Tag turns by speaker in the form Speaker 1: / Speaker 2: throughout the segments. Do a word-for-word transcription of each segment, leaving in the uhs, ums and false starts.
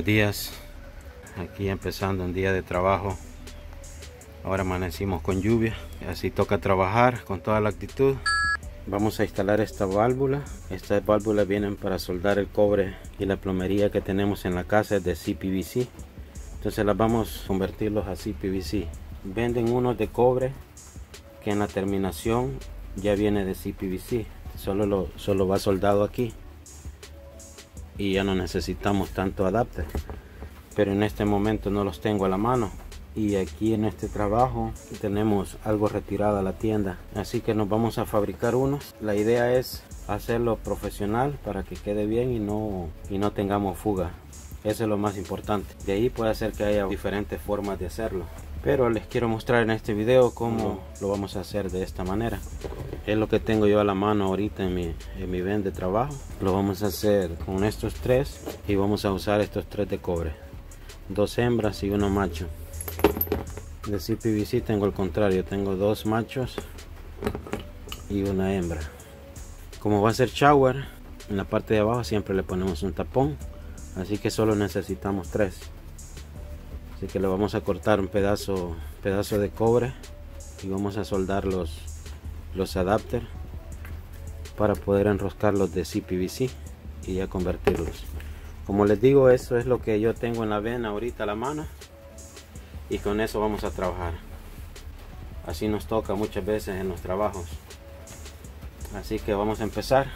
Speaker 1: Buenos días, aquí empezando un día de trabajo. Ahora amanecimos con lluvia, así toca trabajar con toda la actitud. Vamos a instalar esta válvula. Estas válvulas vienen para soldar el cobre y la plomería que tenemos en la casa es de C P V C. Entonces las vamos a convertirlos a C P V C. Venden unos de cobre que en la terminación ya viene de C P V C. Solo, lo, solo va soldado aquí y ya no necesitamos tanto adapter, pero en este momento no los tengo a la mano y aquí en este trabajo tenemos algo retirado a la tienda, así que nos vamos a fabricar unos. La idea es hacerlo profesional para que quede bien y no, y no tengamos fuga. Eso es lo más importante. De ahí puede ser que haya diferentes formas de hacerlo, pero les quiero mostrar en este video cómo lo vamos a hacer de esta manera. Es lo que tengo yo a la mano ahorita en mi, en mi ven de trabajo. Lo vamos a hacer con estos tres y vamos a usar estos tres de cobre. Dos hembras y uno macho. De C P V C tengo el contrario, tengo dos machos y una hembra. Como va a ser shower, en la parte de abajo siempre le ponemos un tapón, así que solo necesitamos tres. Así que le vamos a cortar un pedazo, pedazo de cobre y vamos a soldar los, los adapters para poder enroscarlos de C P V C y ya convertirlos. Como les digo, eso es lo que yo tengo en la vena ahorita a la mano y con eso vamos a trabajar. Así nos toca muchas veces en los trabajos. Así que vamos a empezar.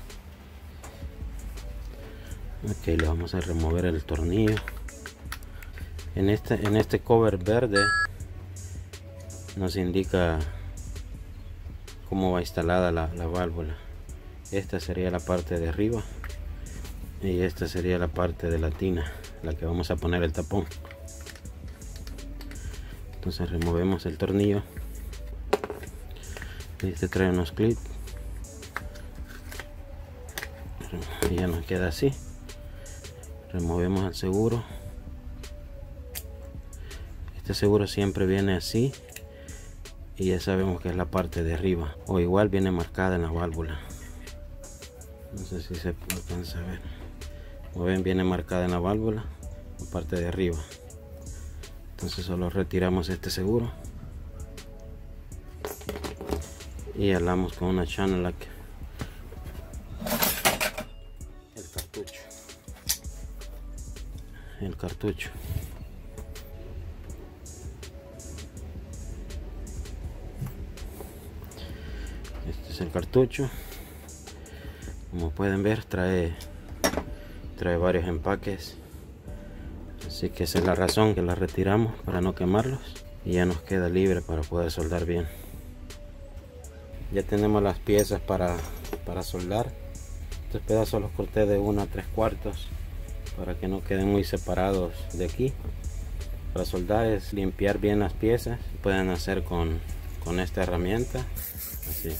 Speaker 1: Ok, le vamos a remover el tornillo. En este, en este cover verde nos indica cómo va instalada la, la válvula. Esta sería la parte de arriba y esta sería la parte de la tina, la que vamos a poner el tapón. Entonces removemos el tornillo. Este trae unos clips y ya nos queda así. Removemos el seguro. Este seguro siempre viene así y ya sabemos que es la parte de arriba, o igual viene marcada en la válvula. No sé si se alcanza a ver. Como ven, viene marcada en la válvula la parte de arriba. Entonces solo retiramos este seguro y jalamos con una channel lock el cartucho el cartucho este es el cartucho. Como pueden ver, trae trae varios empaques, así que esa es la razón que la retiramos, para no quemarlos, y ya nos queda libre para poder soldar bien. Ya tenemos las piezas para, para soldar. Estos pedazos los corté de uno a tres cuartos para que no queden muy separados de aquí. Para soldar es limpiar bien las piezas. Pueden hacer con, con esta herramienta, así,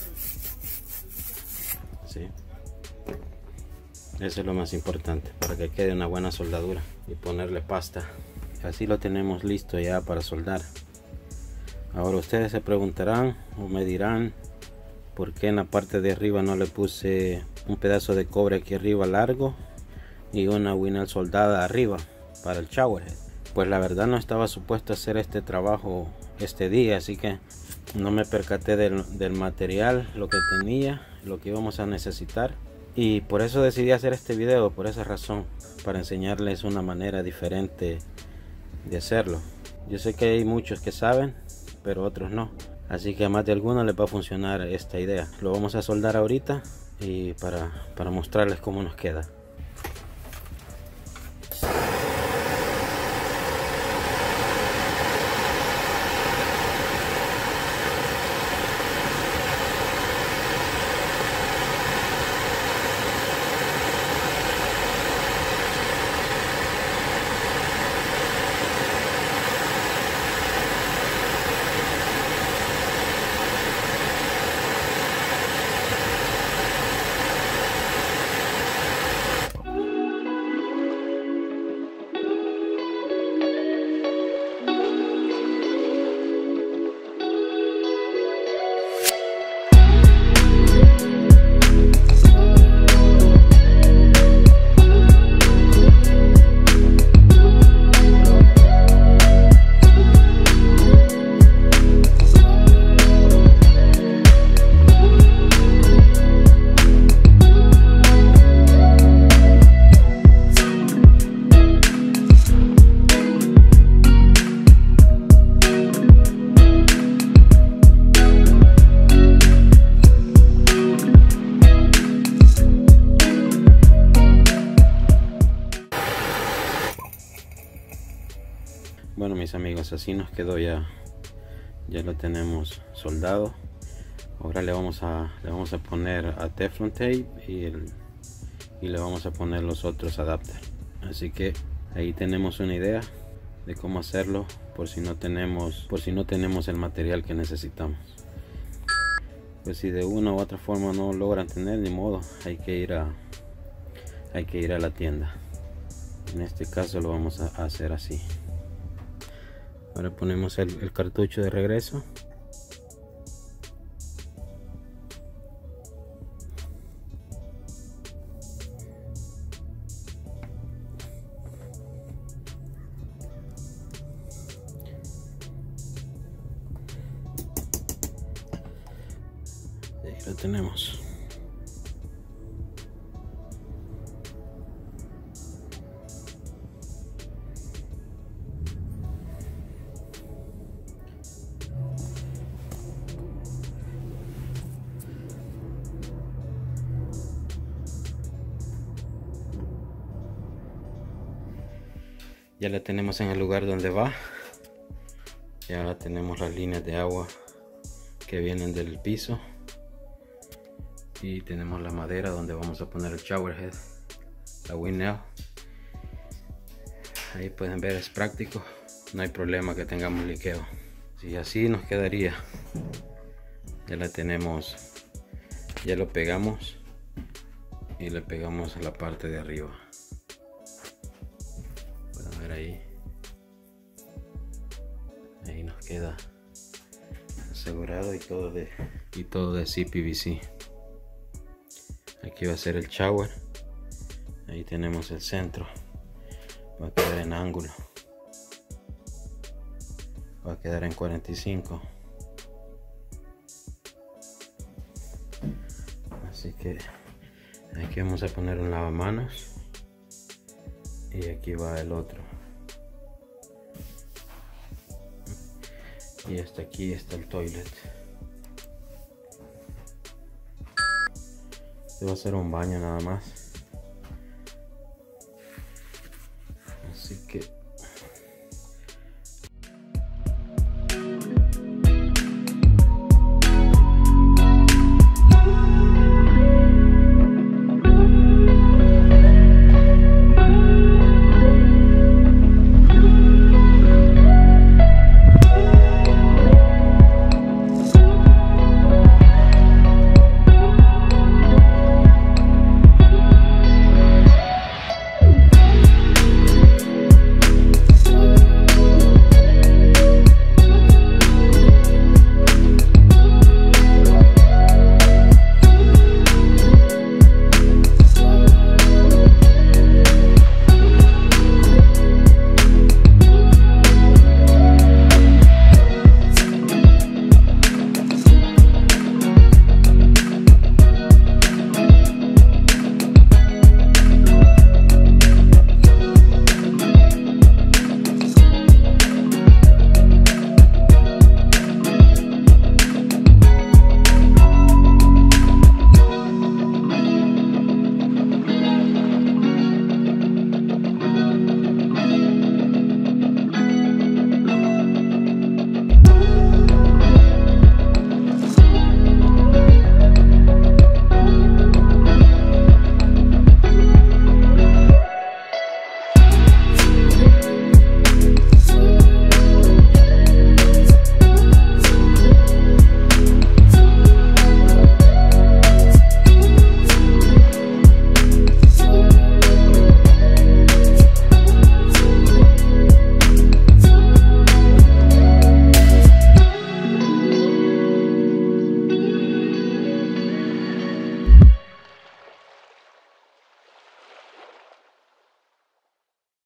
Speaker 1: así. Eso es lo más importante, para que quede una buena soldadura, y ponerle pasta. Así lo tenemos listo ya para soldar. Ahora ustedes se preguntarán o me dirán por qué en la parte de arriba no le puse un pedazo de cobre aquí arriba largo y una Winel soldada arriba para el shower. Pues la verdad no estaba supuesto a hacer este trabajo este día, así que no me percaté del, del material, lo que tenía, lo que íbamos a necesitar. Y por eso decidí hacer este video, por esa razón, para enseñarles una manera diferente de hacerlo. Yo sé que hay muchos que saben, pero otros no, así que a más de algunos les va a funcionar esta idea. Lo vamos a soldar ahorita y para, para mostrarles cómo nos queda. Bueno, mis amigos, así nos quedó ya. Ya lo tenemos soldado. Ahora le vamos a le vamos a poner a Teflon tape y, el, y le vamos a poner los otros adapters. Así que ahí tenemos una idea de cómo hacerlo por si no tenemos por si no tenemos el material que necesitamos. Pues si de una u otra forma no logran tener, ni modo, hay que ir a hay que ir a la tienda. En este caso lo vamos a hacer así. Ahora ponemos el, el cartucho de regreso. Ahí lo tenemos. Ya la tenemos en el lugar donde va. Y ahora tenemos las líneas de agua que vienen del piso. Y tenemos la madera donde vamos a poner el shower head, la windmill. Ahí pueden ver, es práctico, no hay problema que tengamos liqueo. Si así nos quedaría. Ya la tenemos, ya lo pegamos y le pegamos a la parte de arriba. Pueden ver ahí, ahí nos queda asegurado y todo de y todo de C P V C. Aquí va a ser el shower. Ahí tenemos el centro. Va a quedar en ángulo. Va a quedar en cuarenta y cinco. Así que aquí vamos a poner un lavamanos. Y aquí va el otro. Y hasta aquí está el toilet. Este va a ser un baño nada más.